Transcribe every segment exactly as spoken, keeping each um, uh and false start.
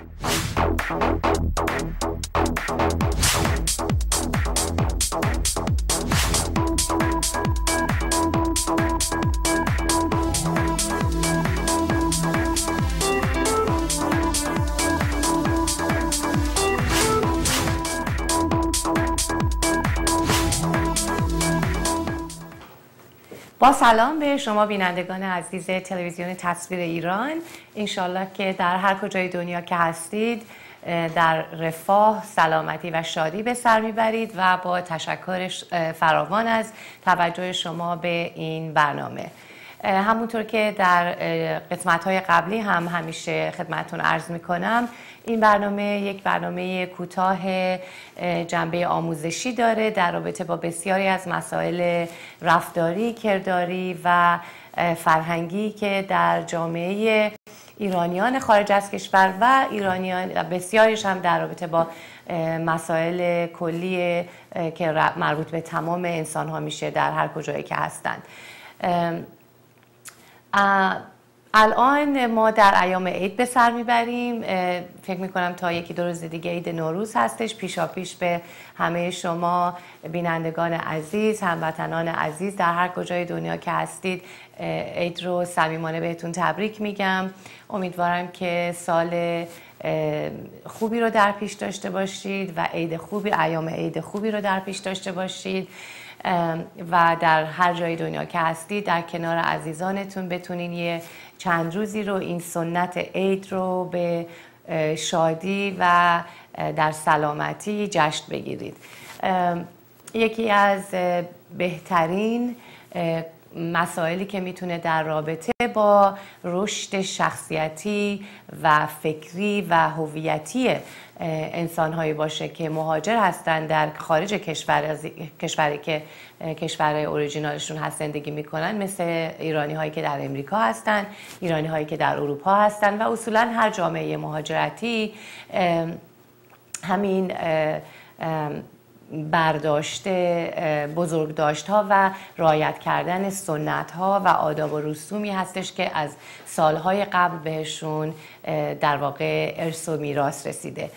با سلام به شما بینندگان عزیز تلویزیون تصویر ایران. انشالله که در هر کجای دنیا که هستید در رفاه، سلامتی و شادی به سر میبرید و با تشکر فراوان از توجه شما به این برنامه. همونطور که در قسمت‌های قبلی هم همیشه خدمتتون عرض میکنم، این برنامه یک برنامه کوتاه جنبه آموزشی داره در رابطه با بسیاری از مسائل رفتاری، کرداری و فرهنگی که در جامعه ایرانیان خارج از کشور و ایرانیان بسیاریش هم در رابطه با مسائل کلی که مربوط به تمام انسان ها میشه در هر کجایی که هستند. الان ما در ایام عید به سر میبریم. فکر میکنم تا یکی دو روز دیگه عید نوروز هستش. پیشا پیش به همه شما بینندگان عزیز، هموطنان عزیز در هر کجای دنیا که هستید عید رو صمیمانه بهتون تبریک میگم. امیدوارم که سال خوبی رو در پیش داشته باشید و عید خوبی، ایام عید خوبی رو در پیش داشته باشید و در هر جای دنیا که هستید در کنار عزیزانتون بتونین یه چند روزی رو این سنت عید رو به شادی و در سلامتی جشن بگیرید. یکی از بهترین مسائلی که میتونه در رابطه با رشد شخصیتی و فکری و هویتی انسان‌هایی باشه که مهاجر هستن در خارج کشور، کشوری که کشور اوریجینالشون هست زندگی میکنن، مثل ایرانی هایی که در امریکا هستن، ایرانی هایی که در اروپا هستن و اصولا هر جامعه مهاجرتی همین برداشت بزرگداشت ها و رعایت کردن سنت ها و آداب و رسومی هستش که از سالهای قبل بهشون در واقع ارث و میراث رسیده.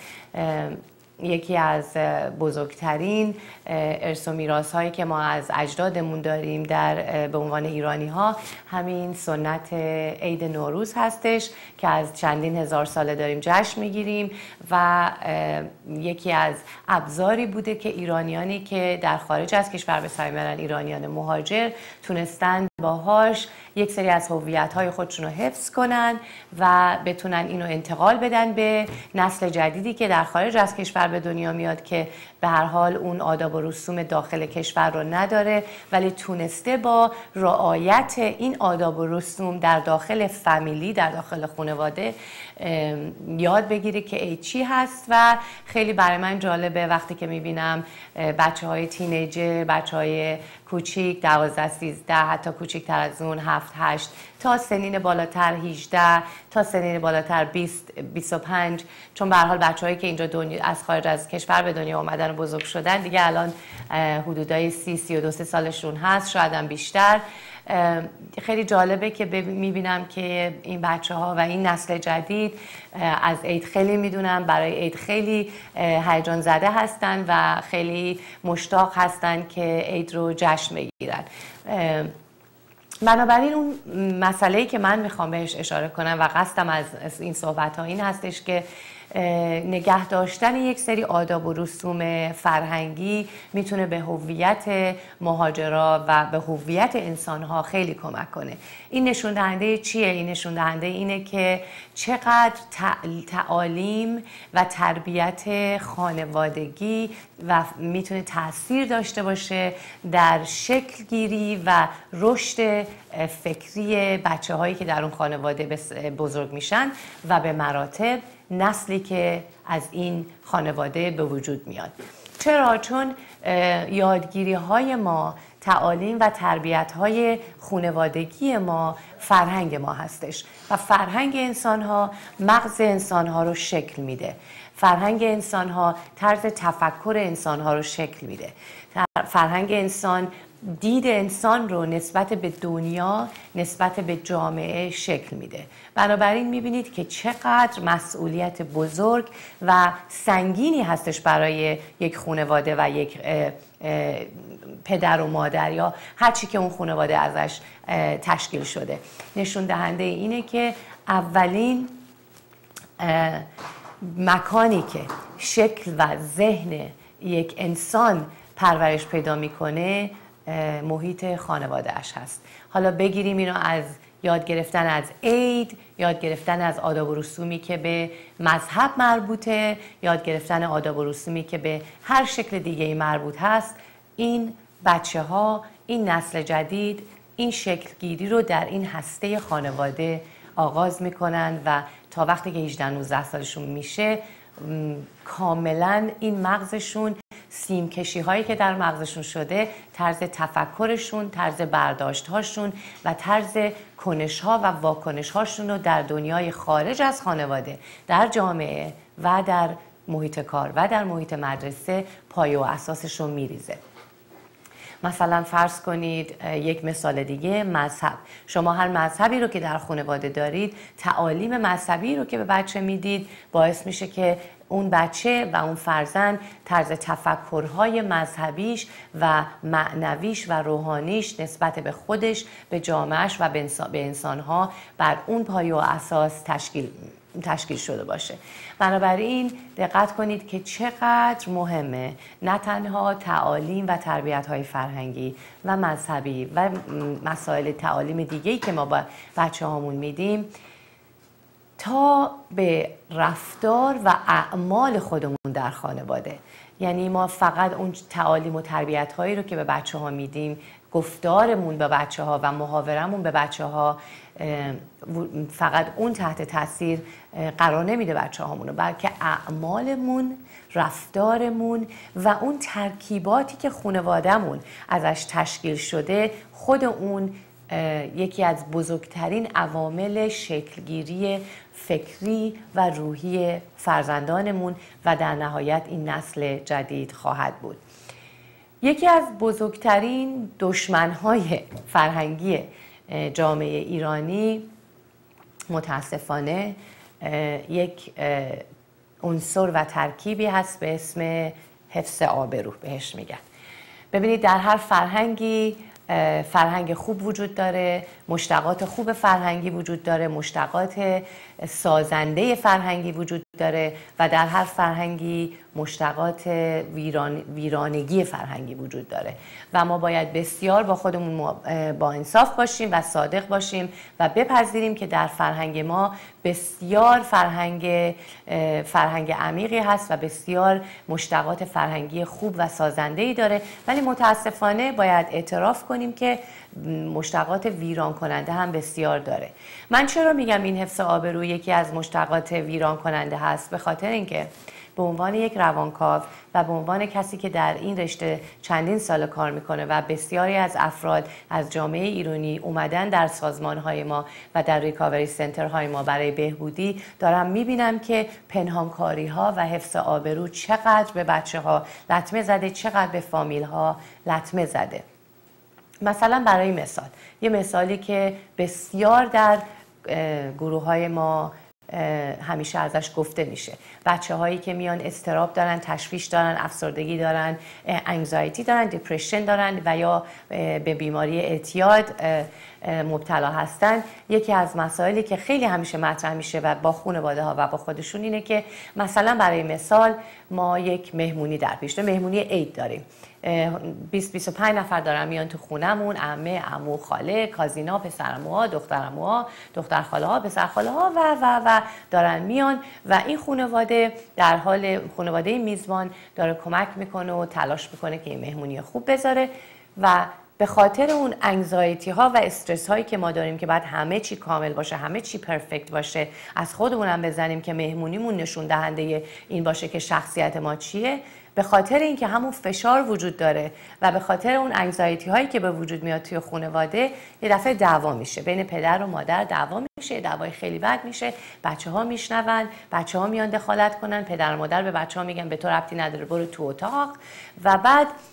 یکی از بزرگترین ارث و میراث هایی که ما از اجدادمون داریم در به عنوان ایرانی ها همین سنت عید نوروز هستش که از چندین هزار ساله داریم جشن میگیریم و یکی از ابزاری بوده که ایرانیانی که در خارج از کشور به سر میبرن، ایرانیان مهاجر، تونستن باهاش یک سری از هویت های خودشون رو حفظ کنن و بتونن اینو انتقال بدن به نسل جدیدی که در خارج از کشور به دنیا میاد که به هر حال اون آداب و رسوم داخل کشور رو نداره، ولی تونسته با رعایت این آداب و رسوم در داخل فامیلی، در داخل خانواده یاد بگیره که ای چی هست. و خیلی برای من جالبه وقتی که میبینم بچه های تینیجر، بچه های کوچیک دوازده سیزده، حتی کوچیکتر از اون هفت هشت، تا سنین بالاتر هجده، تا سنین بالاتر بیست بیست و پنج، چون به هر حال بچه‌هایی که اینجا دنیا از خارج از کشور به دنیا اومدن و بزرگ شدن دیگه الان حدودای سی سی و دو سالشون هست، شاید هم بیشتر. خیلی جالبه که میبینم که این بچه ها و این نسل جدید از عید خیلی میدونن، برای عید خیلی هیجان زده هستن و خیلی مشتاق هستن که عید رو جشن بگیرن. بنابراین اون مسئله‌ای که من میخوام بهش اشاره کنم و قصدم از این صحبت ها این هستش که نگه داشتن یک سری آداب و رسوم فرهنگی میتونه به هویت مهاجرا و به هویت انسانها خیلی کمک کنه. این نشون دهنده چیه؟ این نشون دهنده اینه که چقدر تعالیم و تربیت خانوادگی و میتونه تاثیر داشته باشه در شکل گیری و رشد فکری بچه هایی که در اون خانواده بزرگ میشن و به مراتب نسلی که از این خانواده به وجود میاد. چرا؟ چون یادگیری های ما، تعالیم و تربیت های خانوادگی ما فرهنگ ما هستش و فرهنگ انسان ها مغز انسان ها رو شکل میده. فرهنگ انسان ها طرز تفکر انسان ها رو شکل میده. فرهنگ انسان دید انسان رو نسبت به دنیا، نسبت به جامعه شکل میده. بنابراین میبینید که چقدر مسئولیت بزرگ و سنگینی هستش برای یک خانواده و یک اه اه پدر و مادر یا هر چی که اون خانواده ازش تشکیل شده. نشون دهنده اینه که اولین مکانی که شکل و ذهن یک انسان پرورش پیدا میکنه محیط خانواده‌اش هست. حالا بگیریم اینو از یاد گرفتن از عید، یاد گرفتن از آداب و رسومی که به مذهب مربوطه، یاد گرفتن آداب و رسومی که به هر شکل دیگه مربوط هست. این بچه ها، این نسل جدید این شکل گیری رو در این هسته خانواده آغاز میکنن و تا وقتی که هجده نوزده سالشون میشه کاملا این مغزشون، سیمکشی هایی که در مغزشون شده، طرز تفکرشون، طرز برداشت هاشون و طرز کنش ها و واکنش هاشون رو در دنیای خارج از خانواده، در جامعه و در محیط کار و در محیط مدرسه پایه و اساسش رو میریزه. مثلا فرض کنید یک مثال دیگه، مذهب. شما هر مذهبی رو که در خانواده دارید، تعالیم مذهبی رو که به بچه میدید باعث میشه که اون بچه و اون فرزند طرز تفکرهای مذهبیش و معنویش و روحانیش نسبت به خودش، به جامعهش و به انسانها بر اون پایه و اساس تشکیل تشکیل شده باشه. بنابراین دقت کنید که چقدر مهمه نه تنها تعالیم و تربیت‌های فرهنگی و مذهبی و مسائل تعالیم دیگه‌ای که ما با بچه‌هامون میدیم تا به رفتار و اعمال خودمون در خانواده. یعنی ما فقط اون تعالیم و تربیت‌هایی رو که به بچه‌ها میدیم، گفتارمون به بچه‌ها و محاورمون به بچه‌ها فقط اون تحت تاثیر قرار نمیده بچه‌هامون رو، بلکه اعمالمون، رفتارمون و اون ترکیباتی که خانواده‌مون ازش تشکیل شده، خود اون یکی از بزرگترین عوامل شکلگیری فکری و روحی فرزندانمون و در نهایت این نسل جدید خواهد بود. یکی از بزرگترین دشمن‌های فرهنگی جامعه ایرانی متاسفانه یک عنصر و ترکیبی هست به اسم حفظ آبرو بهش میگن. ببینید در هر فرهنگی فرهنگ خوب وجود داره، مشتقات خوب فرهنگی وجود داره، مشتقات سازنده فرهنگی وجود داره و در هر فرهنگی مشتقات ویران، ویرانگی فرهنگی وجود داره و ما باید بسیار با خودمون با انصاف باشیم و صادق باشیم و بپذیریم که در فرهنگ ما بسیار فرهنگ فرهنگ عمیقی هست و بسیار مشتقات فرهنگی خوب و سازنده‌ای داره، ولی متاسفانه باید اعتراف کنیم که مشتقات ویران کننده هم بسیار داره. من چرا میگم این حفظ آبرو یکی از مشتقات ویران کننده هست؟ به خاطر اینکه به عنوان یک روانکاو و به عنوان کسی که در این رشته چندین سال کار میکنه و بسیاری از افراد از جامعه ایرانی اومدن در سازمانهای ما و در ریکاوری سنترهای ما برای بهبودی، دارم میبینم که پنهانکاری ها و حفظ آبرو چقدر به بچه ها لطمه زده، چقدر به فامیل ها لطمه زده. مثلا برای مثال، یه مثالی که بسیار در گروه های ما همیشه ازش گفته میشه، بچه هایی که میان اضطراب دارن، تشویش دارن، افسردگی دارن، انگزایتی دارن، دپرشن دارن و یا به بیماری اعتیاد مبتلا هستن، یکی از مسائلی که خیلی همیشه مطرح میشه و با خانواده ها و با خودشون اینه که مثلا برای مثال ما یک مهمونی در پیش داریم، مهمونی عید داریم، بیست بیست و پنج نفر دارن میان تو خونمون، عمه، عمو، خاله، کازینا، پسرعموها، دخترعموها، دختر خاله ها، پسر خاله ها و و و دارن میان و این خانواده در حال خانواده میزبان داره کمک میکنه و تلاش میکنه که این مهمونی خوب بذاره و به خاطر اون انگزایتی ها و استرس هایی که ما داریم که بعد همه چی کامل باشه، همه چی پرفکت باشه، از خودمونم بزنیم که مهمونیمون نشون دهنده این باشه که شخصیت ما چیه، به خاطر اینکه همون فشار وجود داره و به خاطر اون انگزایتی هایی که به وجود میاد توی خانواده، یه دفعه دعوا میشه بین پدر و مادر، دعوا میشه، دعوای خیلی بد میشه، بچه ها میشنون، بچه ها میان دخالت کنن، پدر و مادر به بچه ها میگن به تو ربطی نداره برو تو اتاق و بعد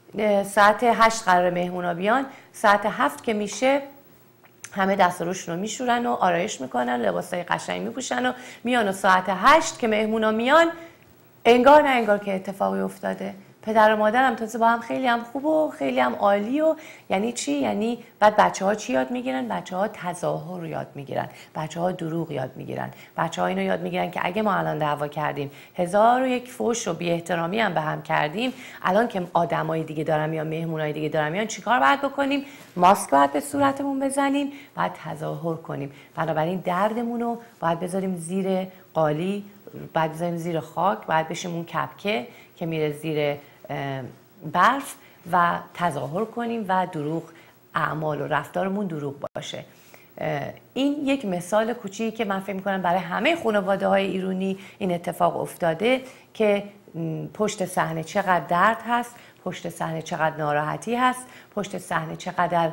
ساعت هشت قرار مهمونا بیان، ساعت هفت که میشه همه دست و روشون رو میشورن و آرایش میکنن، لباسای قشنگ میپوشن و میان و ساعت هشت که مهمونا میان انگار نه انگار که اتفاقی افتاده. پدر و مادرم تازه با هم خیلی هم خوب و خیلی هم عالی و یعنی چی؟ یعنی بعد بچه ها چی یاد میگیرن؟ بچه ها تظاهر رو یاد میگیرن، بچه ها دروغ یاد میگیرن، بچه ها اینو یاد میگیرن که اگه ما الان دعوا کردیم، هزار و یک فحش و بی احترامی هم به هم کردیم، الان که آدمای دیگه دارن یا مهمونای دیگه دارن میان چیکار باید بکنیم؟ ماسک باید به صورتمون بزنیم، باید تظاهر کنیم. بنابراین دردمون رو باید بذاریم زیر قالی، باید بذاریم زیر خاک، باید بشیم اون کپکه که میره زیر برف و تظاهر کنیم و دروغ، اعمال و رفتارمون دروغ باشه. این یک مثال کوچیکی که من فکر می‌کنم برای همه خانواده‌های ایرانی این اتفاق افتاده که پشت صحنه چقدر درد هست، پشت صحنه چقدر ناراحتی هست، پشت صحنه چقدر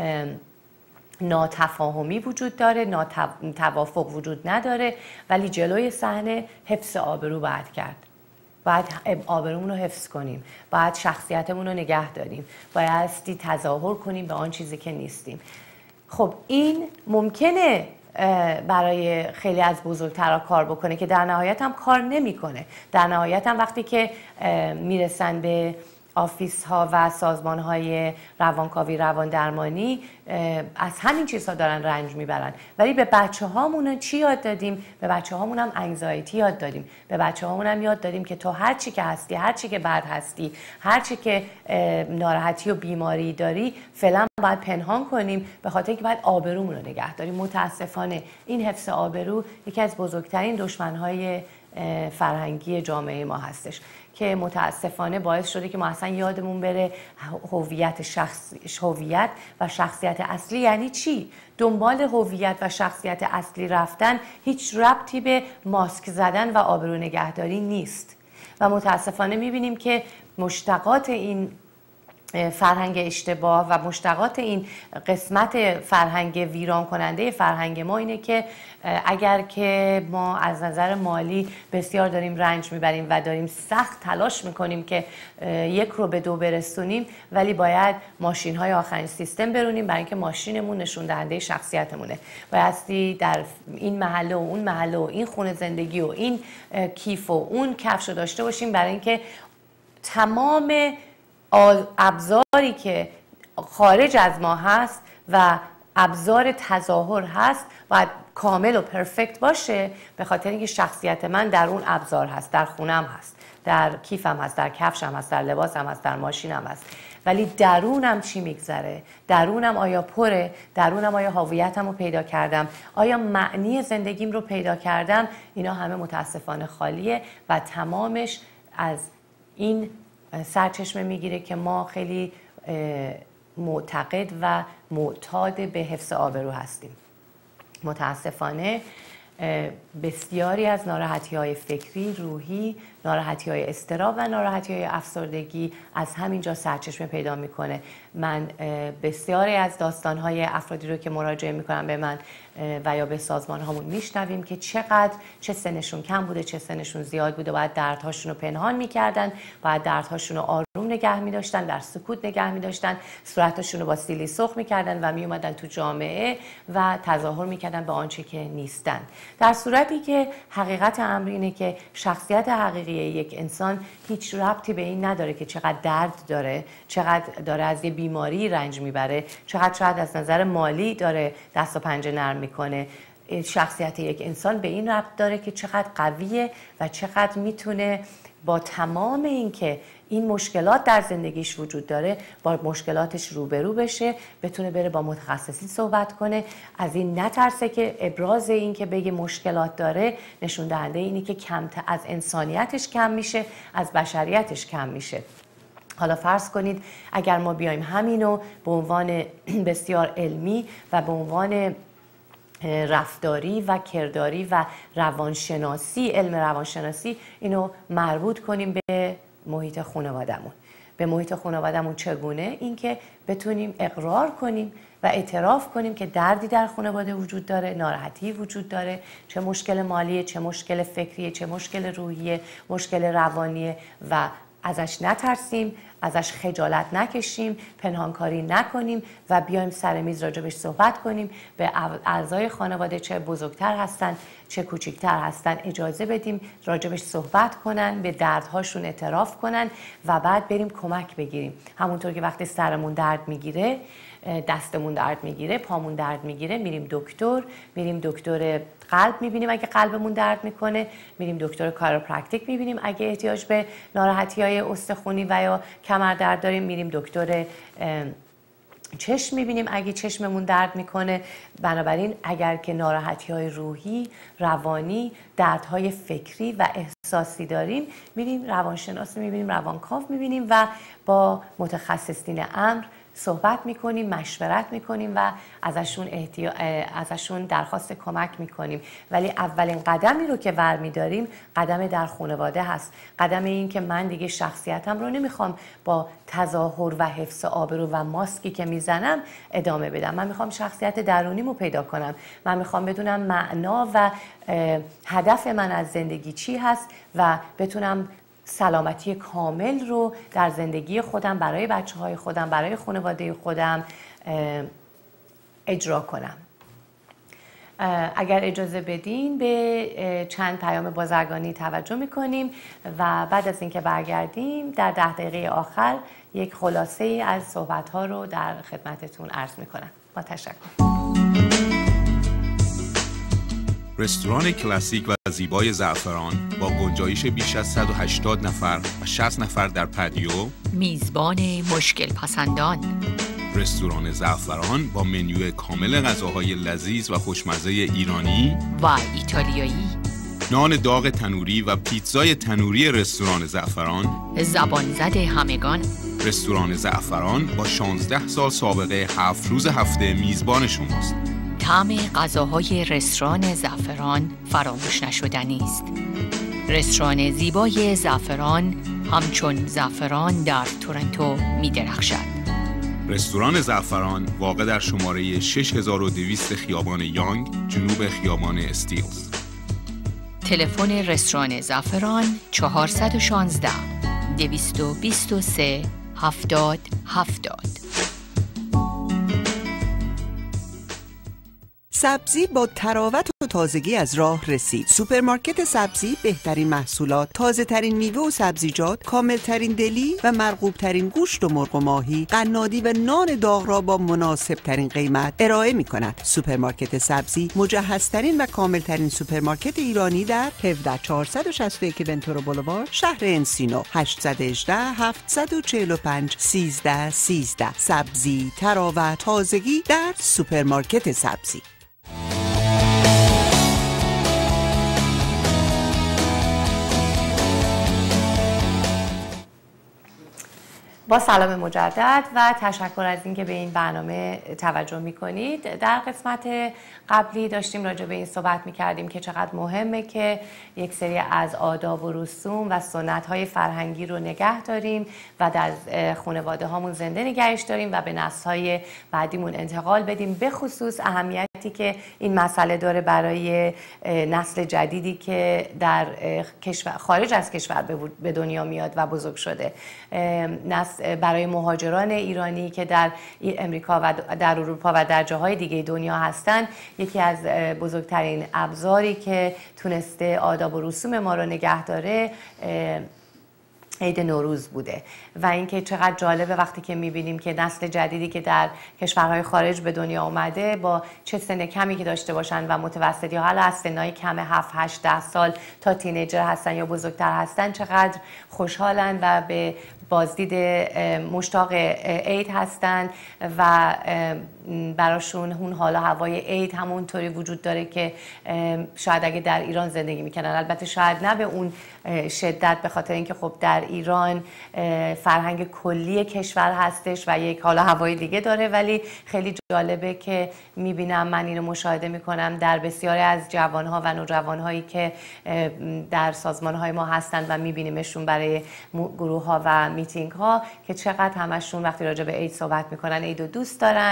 ناتفاهمی وجود داره، ناتوافق وجود نداره، ولی جلوی صحنه حفظ آبرو باید کرد. باید آبرومون رو حفظ کنیم، باید شخصیتمون رو نگه داریم، بایستی تظاهر کنیم به آن چیزی که نیستیم. خب این ممکنه برای خیلی از بزرگترها کار بکنه که در نهایت هم کار نمیکنه. در نهایت هم وقتی که میرسن به آفیس ها و سازمان های روانکاوی روان درمانی از همین چیزها دارن رنج میبرن، ولی به بچه هامون چی یاد دادیم؟ به بچه هامون هم انگزایتی یاد دادیم، به بچه هامون هم یاد دادیم که تو هر چی که هستی، هر چی که بد هستی، هر چی که ناراحتی و بیماری داری فعلا باید پنهان کنیم، به خاطر اینکه باید آبرومون رو نگه داریم. متاسفانه این حفظ آبرو یکی از بزرگترین دشمن‌های فرهنگی جامعه ما هستش که متاسفانه باعث شده که ما اصلا یادمون بره هویت شخص هویت و شخصیت اصلی یعنی چی. دنبال هویت و شخصیت اصلی رفتن هیچ ربطی به ماسک زدن و آبرو نگهداری نیست و متاسفانه میبینیم که مشتقات این فرهنگ اشتباه و مشتقات این قسمت فرهنگ ویران کننده فرهنگ ما اینه که اگر که ما از نظر مالی بسیار داریم رنج میبریم و داریم سخت تلاش میکنیم که یک رو به دو برسونیم، ولی باید ماشین های آخرین سیستم برونیم برای اینکه ماشینمون نشون دهنده شخصیتمونه. بایستی در این محله و اون محله و این خونه زندگی و این کیف و اون کفش رو داشته باشیم برای اینکه تمام ابزاری که خارج از ما هست و ابزار تظاهر هست باید کامل و پرفکت باشه، به خاطر اینکه شخصیت من در اون ابزار هست، در خونم هست، در کیفم هست، در کفشم هست، در لباسم هست، در ماشینم هست. ولی درونم چی میگذره؟ درونم آیا پره؟ درونم آیا هویتم رو پیدا کردم؟ آیا معنی زندگیم رو پیدا کردم؟ اینا همه متاسفانه خالیه و تمامش از این سرچشمه میگیره که ما خیلی معتقد و معتاد به حفظ آبرو هستیم. متاسفانه بسیاری از ناراحتی‌های فکری، روحی، ناراحتی‌های اضطراب و ناراحتی‌های افسردگی از همینجا سرچشمه پیدا میکنه. من بسیاری از داستان‌های افرادی رو که مراجعه میکنن به من و یا به سازمان هامون میشنویم که چقدر چه سنشون کم بوده، چه سنشون زیاد بوده، باید دردهاشون رو پنهان میکردن، باید دردهاشون رو آروم نگه میداشتن، در سکوت نگه میداشتن، صورتشون رو با سیلی سرخ میکردن و میومدن تو جامعه و تظاهر میکردن به آنچه که نیستن. در صورتی که حقیقت امر اینه که شخصیت حقیقی یک انسان هیچ ربطی به این نداره که چقدر درد داره، چقدر داره از یه بیماری رنج میبره، چقدر شاید از نظر مالی داره دست و پنجه نرم میکنه. شخصیت یک انسان به این ربط داره که چقدر قویه و چقدر میتونه با تمام این که این مشکلات در زندگیش وجود داره با مشکلاتش روبرو بشه، بتونه بره با متخصصی صحبت کنه، از این نترسه که ابراز این که بگه مشکلات داره نشون دهنده اینی که کم از انسانیتش کم میشه، از بشریتش کم میشه. حالا فرض کنید اگر ما بیایم همینو به عنوان بسیار علمی و به عنوان رفتاری و کرداری و روانشناسی، علم روانشناسی، اینو مربوط کنیم به محیط خانواده‌مون. به محیط خانواده‌مون چگونه؟ اینکه بتونیم اقرار کنیم و اعتراف کنیم که دردی در خانواده وجود داره، ناراحتی وجود داره، چه مشکل مالیه، چه مشکل فکریه، چه مشکل روحیه، مشکل روانیه و ازش نترسیم، ازش خجالت نکشیم، پنهانکاری نکنیم و بیایم سر میز راجبش صحبت کنیم. به اعضای خانواده چه بزرگتر هستن چه کوچکتر هستن اجازه بدیم راجبش صحبت کنن، به دردهاشون اعتراف کنن و بعد بریم کمک بگیریم. همونطور که وقتی سرمون درد میگیره، دستمون درد میگیره، پامون درد میگیره، میریم دکتر، میریم دکتر قلب میبینیم اگه قلبمون درد میکنه، میریم دکتر کاروپرکتیک میبینیم اگه احتیاج به ناراحتی های استخوانی و یا کمر درد داریم، میریم دکتر چشم میبینیم اگه چشممون درد میکنه. بنابراین اگر که ناراحتی های روحی، روانی، دردهای فکری و احساسی داریم، میریم روانشناس میبینیم، روانکاو میبینیم و با متخصصین امر صحبت میکنیم، مشورت میکنیم و ازشون احتیا... ازشون درخواست کمک میکنیم. ولی اولین قدمی رو که ور میداریم قدم در خانواده هست. قدم این که من دیگه شخصیتم رو نمیخوام با تظاهر و حفظ آبرو و ماسکی که میزنم ادامه بدم. من میخوام شخصیت درونیمو پیدا کنم. من میخوام بدونم معنا و هدف من از زندگی چی هست و بتونم سلامتی کامل رو در زندگی خودم، برای بچه های خودم، برای خانواده خودم اجرا کنم. اگر اجازه بدین به چند پیام بازرگانی توجه میکنیم و بعد از اینکه برگردیم در ده دقیقه آخر یک خلاصه ای از صحبت ها رو در خدمتتون عرض میکنم. با تشکر. رستوران کلاسیک و زیبای زعفران با گنجایش بیش از صد و هشتاد نفر و شصت نفر در پدیو، میزبان مشکل پسندان. رستوران زعفران با منیو کامل غذاهای لذیذ و خوشمزه ایرانی و ایتالیایی، نان داغ تنوری و پیتزای تنوری رستوران زعفران، زبان زد همگان. رستوران زعفران با شانزده سال سابقه هفت روز هفته میزبان شماست. طعم غذاهای رستوران زعفران فراموش نشدنی است. رستوران زیبای زعفران همچون زعفران در تورنتو می درخشد. رستوران زعفران واقع در شماره شش هزار و دویست خیابان یانگ، جنوب خیابان استیلز. تلفن رستوران زعفران چهارصد و شانزده دویست و بیست و سه هفتاد هفتاد. سبزی با تراوت و تازگی از راه رسید. سوپرمارکت سبزی بهترین محصولات، تازه ترین میوه و سبزیجات، کامل ترین دلی و مرغوب ترین گوشت و مرغ و ماهی، قنادی و نان داغ را با مناسب ترین قیمت ارائه می کند. سوپرمارکت سبزی مجهزترین و کامل ترین سوپرمارکت ایرانی در هفده چهارصد و شصت و یک ونتورا بولوار، شهر انسینو. هشت یک هشت هفت چهار پنج سیزده سیزده. سبزی، تراوت، تازگی در سوپرمارکت سبزی. با سلام مجدد و تشکر از اینکه به این برنامه توجه میکنید. در قسمت قبلی داشتیم راجع به این صحبت میکردیم که چقدر مهمه که یک سری از آداب و رسوم و سنت های فرهنگی رو نگه داریم و در خانواده هامون زنده نگهش داریم و به نسل های بعدیمون انتقال بدیم، به خصوص اهمیتی که این مسئله داره برای نسل جدیدی که در کشور خارج از کشور به دنیا میاد و بزرگ شده. نسل برای مهاجران ایرانی که در امریکا و در اروپا و در جاهای دیگه دنیا هستن، یکی از بزرگترین ابزاری که تونسته آداب و رسوم ما رو نگه داره عید نوروز بوده و اینکه چقدر جالبه وقتی که میبینیم که نسل جدیدی که در کشورهای خارج به دنیا اومده با چه سن کمی که داشته باشن و متوسط یا حالا از سنهای کم هفت هشت ده سال تا تینیجر هستن یا بزرگتر هستن، چقدر خوشحالن و به بازدید مشتاق عید هستن و براشون اون حالا هوای عید همونطوری وجود داره که شاید اگه در ایران زندگی میکنن، البته شاید نه به اون شدت، به خاطر اینکه خب در ایران فرهنگ کلی کشور هستش و یک حالا هوای دیگه داره، ولی خیلی جالبه که میبینم، من اینو مشاهده میکنم در بسیاری از جوانها و نوجوانهایی که در سازمانهای ما هستن و میبینیمشون برای گروه ها و میتینگ ها که چقدر همشون وقتی راجع به عید صحبت میکنن عید رو دوست دارن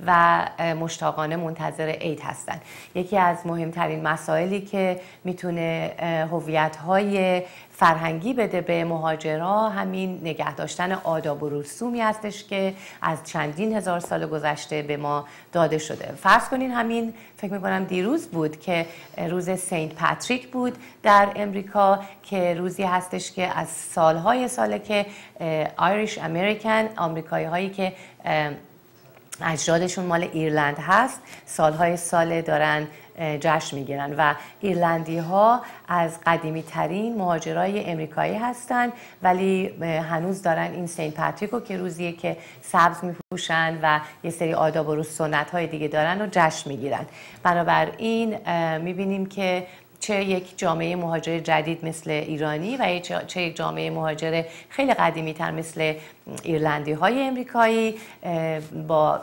و مشتاقانه منتظر عید هستن. یکی از مهمترین مسائلی که میتونه هویت‌های فرهنگی بده به مهاجرا همین نگه داشتن آداب و رسومی هستش که از چندین هزار سال گذشته به ما داده شده. فرض کنین همین فکر میکنم دیروز بود که روز سنت پاتریک بود در امریکا که روزی هستش که از سالهای ساله که آیریش امریکن، آمریکایی هایی که اجدادشون مال ایرلند هست سالهای ساله دارن جشن میگیرن و ایرلندی ها از قدیمی ترین مهاجرای امریکایی هستن ولی هنوز دارن این سنت پاتریکو که روزیه که سبز میپوشن و یه سری آداب و سنت های دیگه دارن و جشن میگیرن. بنابراین میبینیم که چه یک جامعه مهاجر جدید مثل ایرانی و چه یک جامعه مهاجر خیلی قدیمی تر مثل ایرلندی های امریکایی با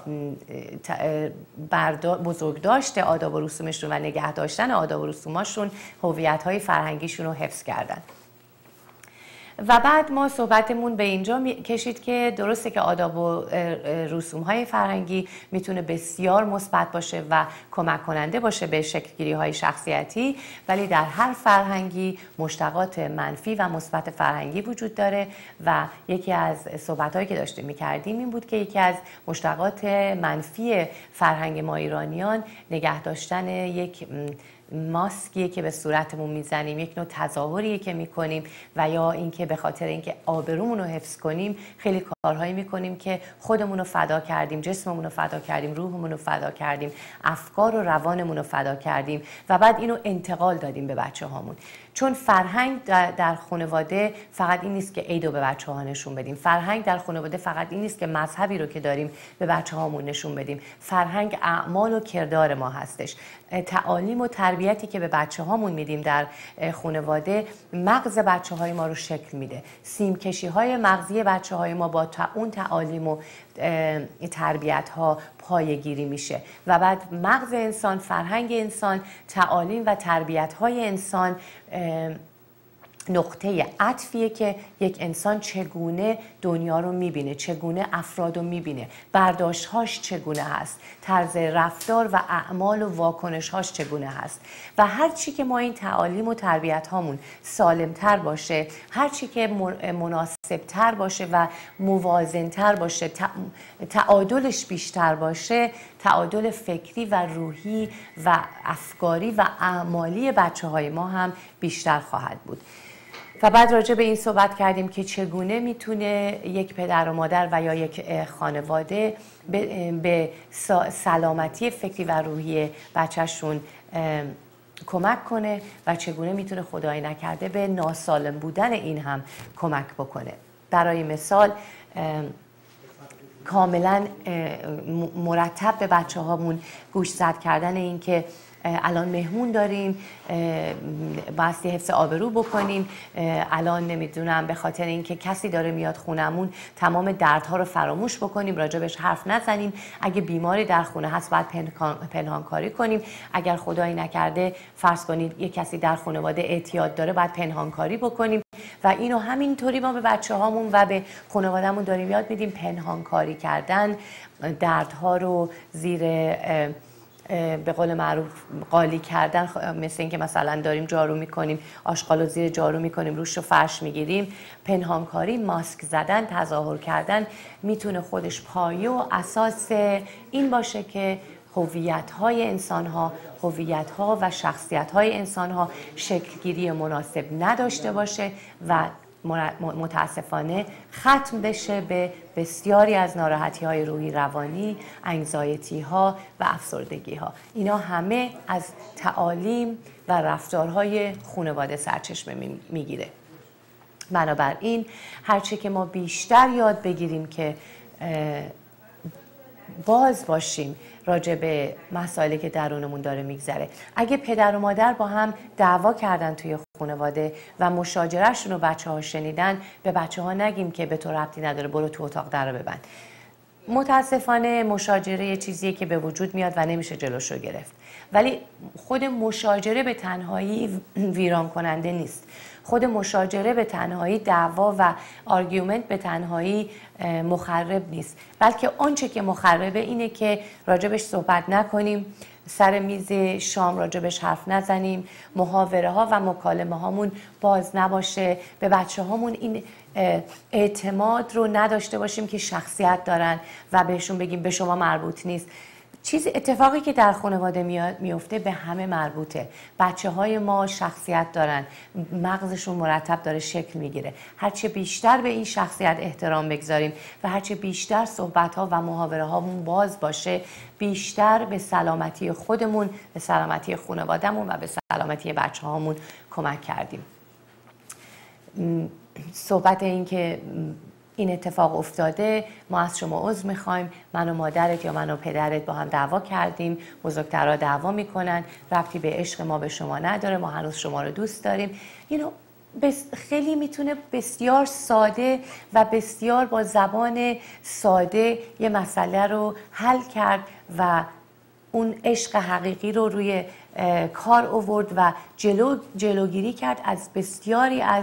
بزرگداشت آداب و رسومشون و نگه داشتن آداب و رسوماشون هویت های فرهنگیشون رو حفظ کردن. و بعد ما صحبتمون به اینجا کشید که درسته که آداب و رسوم‌های فرهنگی میتونه بسیار مثبت باشه و کمک کننده باشه به شکل‌گیری های شخصیتی، ولی در هر فرهنگی مشتقات منفی و مثبت فرهنگی وجود داره و یکی از صحبت‌هایی که داشتیم می‌کردیم این بود که یکی از مشتقات منفی فرهنگ ما ایرانیان نگه داشتن یک ماسکیه که به صورتمون میزنیم، یک نوع تظاهریه که میکنیم و یا اینکه به خاطر اینکه آبرومون رو حفظ کنیم خیلی کارهایی میکنیم که خودمون رو فدا کردیم، جسممون رو فدا کردیم، روحمون رو فدا کردیم، افکار و روانمون رو فدا کردیم و بعد اینو انتقال دادیم به بچه هامون. چون فرهنگ در خانواده فقط این نیست که عید رو به بچه ها نشون بدیم، فرهنگ در خانواده فقط این نیست که مذهبی رو که داریم به بچه هامون نشون بدیم، فرهنگ اعمال و کردار ما هستش. تعالیم و تربیتی که به بچه هامون میدیم در خانواده مغز بچه های ما رو شکل میده. سیمکشی های مغزی بچه های ما با اون تعالیم و تربیت ها پایه‌گیری میشه و بعد مغز انسان، فرهنگ انسان، تعالیم و تربیت های انسان نقطه عطفیه که یک انسان چگونه دنیا رو میبینه، چگونه افراد رو میبینه، برداشت‌هاش چگونه هست، طرز رفتار و اعمال و واکنش‌هاش چگونه هست و هر چی که ما این تعالیم و تربیت هامون سالمتر باشه، هر چی که مناسبتر باشه و موازنتر باشه، تعادلش بیشتر باشه، تعادل فکری و روحی و افکاری و اعمالی بچه های ما هم بیشتر خواهد بود. و بعد راجع به این صحبت کردیم که چگونه میتونه یک پدر و مادر و یا یک خانواده به سلامتی فکری و روحی بچهشون کمک کنه و چگونه میتونه خدای نکرده به ناسالم بودن این هم کمک بکنه. برای مثال کاملا مرتب به بچه هامون گوش زد کردن این که الان مهمون داریم، بایستی حفظ آبرو بکنیم، الان نمیدونم به خاطر اینکه کسی داره میاد خونمون تمام دردها رو فراموش بکنیم، راجبش حرف نزنیم، اگه بیماری در خونه هست باید پنهانکاری کنیم، اگر خدایی نکرده فرض کنید یک کسی در خانواده اعتیاد داره باید پنهانکاری بکنیم و اینو همینطوری ما به بچه هامون و به خانوادهمون داریم یاد میدیم، پنهانکاری کردن، دردها رو زیر به قول معروف قالی کردن، مثل اینکه مثلا داریم جارو میکنیم آشغال رو زیر جارو میکنیم روش رو فرش میگیریم، پنهانکاری، ماسک زدن، تظاهر کردن میتونه خودش پایه و اساس این باشه که هویت‌های انسان‌ها، هویت‌ها و شخصیت‌های انسان‌ها شکل‌گیری مناسب نداشته باشه و متاسفانه ختم بشه به بسیاری از ناراحتی‌های روحی روانی، انگزایتی‌ها و افسردگی‌ها. اینا همه از تعالیم و رفتارهای خانواده سرچشمه میگیره. بنابراین هرچی که ما بیشتر یاد بگیریم که باز باشیم راجع به مسائلی که درونمون داره میگذره. اگه پدر و مادر با هم دعوا کردن توی خانواده و مشاجرهشون رو بچه ها شنیدن، به بچه ها نگیم که به تو ربطی نداره برو تو اتاق در رو ببند. متاسفانه مشاجره یه چیزیه که به وجود میاد و نمیشه جلوش رو گرفت، ولی خود مشاجره به تنهایی ویران کننده نیست. خود مشاجره به تنهایی، دعوا و آرگومنت به تنهایی مخرب نیست، بلکه آنچه که مخربه اینه که راجبش صحبت نکنیم، سر میز شام راجبش حرف نزنیم، محاوره ها و مکالمه هامون باز نباشه، به بچه هامون این اعتماد رو نداشته باشیم که شخصیت دارن و بهشون بگیم به شما مربوط نیست. چیز اتفاقی که در خانواده میفته به همه مربوطه. بچه های ما شخصیت دارن، مغزشون مرتب داره شکل میگیره. هرچه بیشتر به این شخصیت احترام بگذاریم و هرچه بیشتر صحبت ها و محاوره هامون باز باشه، بیشتر به سلامتی خودمون، به سلامتی خانوادهمون و به سلامتی بچه هامون کمک کردیم. صحبت این که این اتفاق افتاده، ما از شما عذر میخوایم، من و مادرت یا من و پدرت با هم دعوا کردیم، بزرگترها دعوا میکنن، ربطی به عشق ما به شما نداره، ما هنوز شما رو دوست داریم. اینو خیلی میتونه بسیار ساده و بسیار با زبان ساده یه مسئله رو حل کرد و اون عشق حقیقی رو روی کار آورد و جلو جلوگیری کرد از بسیاری از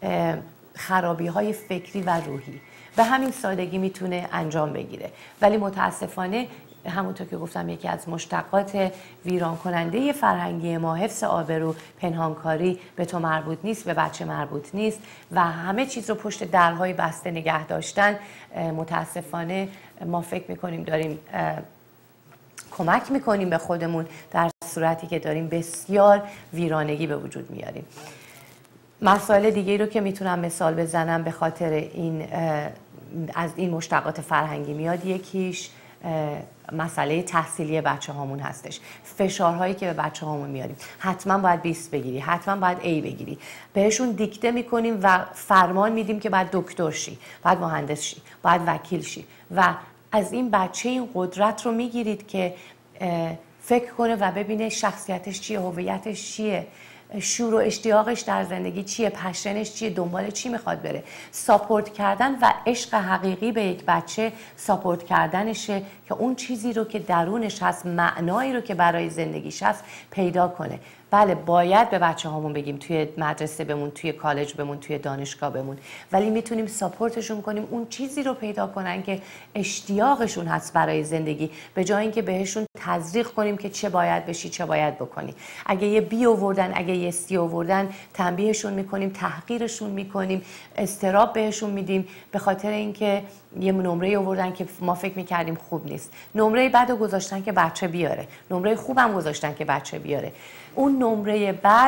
خرابی های فکری و روحی. به همین سادگی میتونه انجام بگیره. ولی متاسفانه همونطور که گفتم یکی از مشتقات ویران کننده فرهنگی ما حفظ آبرو، پنهانکاری، به تو مربوط نیست، به بچه مربوط نیست و همه چیز رو پشت درهای بسته نگه داشتن. متاسفانه ما فکر میکنیم داریم کمک میکنیم به خودمون، در صورتی که داریم بسیار ویرانگی به وجود میاریم. مسائل دیگه رو که میتونم مثال بزنم به خاطر این از این مشتقات فرهنگی میاد، یکیش مسئله تحصیلی بچه هامون هستش. فشارهایی که به بچه هامون میاریم، حتما باید بیست بگیری، حتما باید ای بگیری، بهشون دیکته میکنیم و فرمان میدیم که باید دکتر شی، باید مهندس شی، باید وکیل شی و از این بچه این قدرت رو میگیرید که فکر کنه و ببینه شخصیتش چیه، هویتش چیه، شور و اشتیاقش در زندگی چیه، پشنش چیه، دنبال چی میخواد بره. ساپورت کردن و عشق حقیقی به یک بچه ساپورت کردنشه که اون چیزی رو که درونش هست، معنایی رو که برای زندگیش هست پیدا کنه. بله باید به بچه هامون بگیم توی مدرسه بمون، توی کالج بمون، توی دانشگاه بمون، ولی میتونیم ساپورتشون کنیم اون چیزی رو پیدا کنن که اشتیاقشون هست برای زندگی، به جای اینکه بهشون تزریق کنیم که چه باید بشی، چه باید بکنی. اگه یه بی آوردن، اگه یه سی آوردن، تنبیهشون میکنیم، تحقیرشون میکنیم، استراب بهشون میدیم به خاطر اینکه یه نمره آوردن که ما فکر میکردیم خوب نیست. نمره بدو گذاشتن که بچه بیاره، نمره خوبم گذاشتن که بچه بیاره. اون نمره بد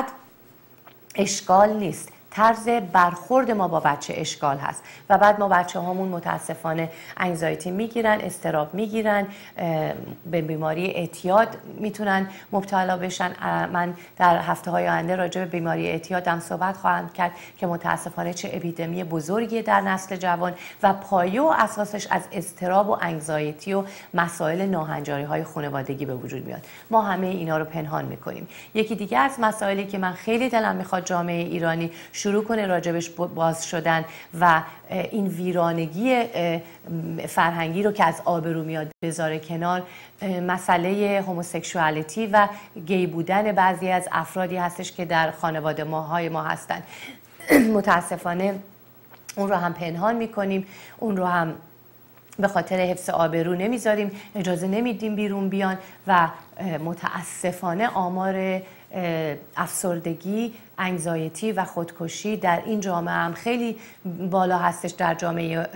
اشکال نیست، طرز برخورد ما با بچه اشکال هست و بعد ما بچه هامون متاسفانه انگزایتی میگیرن، استراب میگیرن، به بیماری اعتیاد میتونن مبتلا بشن. من در هفته های آینده راجع به بیماری اعتیاد هم صحبت خواهم کرد که متاسفانه چه اپیدمی بزرگی در نسل جوان و پایه و اساسش از استراب و انگزایتی و مسائل ناهنجاری های خانوادگی به وجود میاد. ما همه اینا رو پنهان میکنیم. یکی دیگه از مسائلی که من خیلی دلم میخواد جامعه ایرانی شروع کنه راجبش باز شدن و این ویرانگی فرهنگی رو که از آبرو میاد بذاره کنار، مسئله هوموسکشوالیتی و گی بودن بعضی از افرادی هستش که در خانواده ماهای ما هستن. متاسفانه اون رو هم پنهان میکنیم، اون رو هم به خاطر حفظ آبرو نمیذاریم، اجازه نمیدیم بیرون بیان و متاسفانه آمار افسردگی، انگزایتی و خودکشی در این جامعه هم خیلی بالا هستش، در جامعه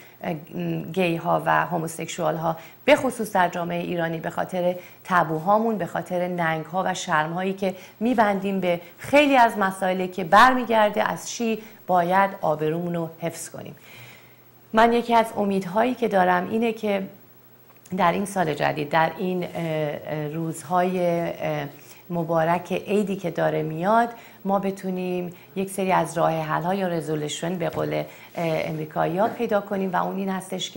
گی ها و هوموسکشوال ها، به خصوص در جامعه ایرانی، به خاطر تابوهامون، به خاطر ننگ ها و شرم هایی که میبندیم به خیلی از مسائلی که برمیگرده از چی باید آبرومون رو حفظ کنیم. من یکی از امیدهایی که دارم اینه که در این سال جدید، در این روزهای مبارک عیدی که داره میاد، ما بتونیم یک سری از راه حل ها یا رزولوشن به قول امریکایی ها پیدا کنیم و اون این هستش که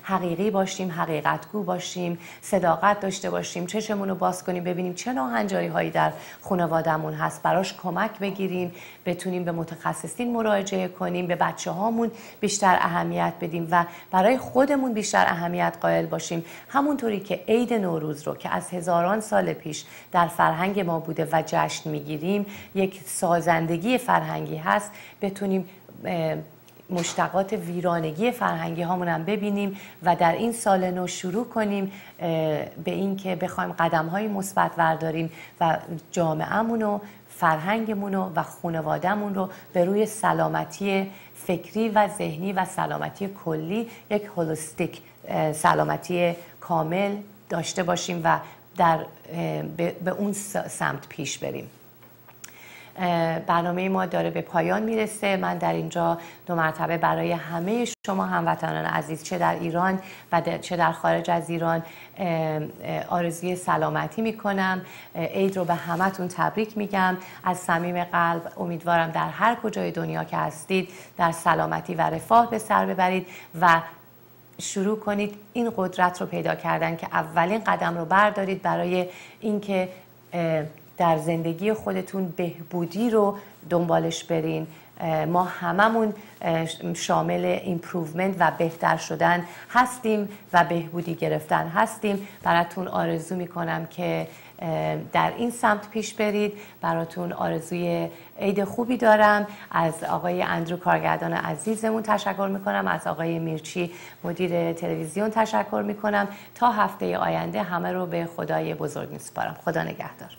حقیقی باشیم، حقیقتگو باشیم، صداقت داشته باشیم، چشمون رو باز کنیم ببینیم چه ناهنجاری هایی در خانوادهمون هست، براش کمک بگیریم، بتونیم به متخصصین مراجعه کنیم، به بچه هامون بیشتر اهمیت بدیم و برای خودمون بیشتر اهمیت قائل باشیم. همونطوری که عید نوروز رو که از هزاران سال پیش در فرهنگ ما بوده و جشن میگیریم، یک سازندگی فرهنگی هست، بتونیم مشتقات ویرانگی فرهنگی هامون هم ببینیم و در این سال نو شروع کنیم به این که بخوایم قدم های مثبت برداریم و جامعه‌مون و فرهنگمون و خانواده‌مون رو به روی سلامتی فکری و ذهنی و سلامتی کلی، یک هولوستیک سلامتی کامل داشته باشیم و در به اون سمت پیش بریم. برنامه ما داره به پایان میرسه. من در اینجا دو مرتبه برای همه شما هموطنان عزیز، چه در ایران و چه در خارج از ایران، آرزوی سلامتی میکنم. عید رو به همتون تبریک میگم از صمیم قلب. امیدوارم در هر کجای دنیا که هستید در سلامتی و رفاه به سر ببرید و شروع کنید این قدرت رو پیدا کردن که اولین قدم رو بردارید برای اینکه در زندگی خودتون بهبودی رو دنبالش برین. ما هممون شامل ایمپروومنت و بهتر شدن هستیم و بهبودی گرفتن هستیم. براتون آرزو میکنم که در این سمت پیش برید. براتون آرزوی عید خوبی دارم. از آقای اندرو کارگردان عزیزمون تشکر میکنم، از آقای میرچی مدیر تلویزیون تشکر میکنم. تا هفته آینده همه رو به خدای بزرگ میسپارم. خدا نگهدار.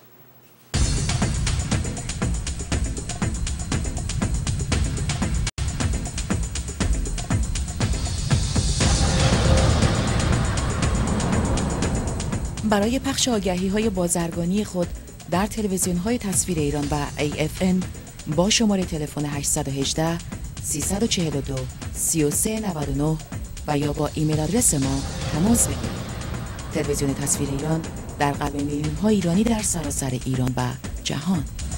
برای پخش آگهی‌های بازرگانی خود در تلویزیون‌های تصویر ایران و ای اف ان با شماره تلفن هشت یک هشت سه چهار دو سه سه نه نه و یا با ایمیل آدرس ما تماس بگیرید. تلویزیون تصویر ایران در قلب میلیون‌ها ایرانی در سراسر ایران و جهان.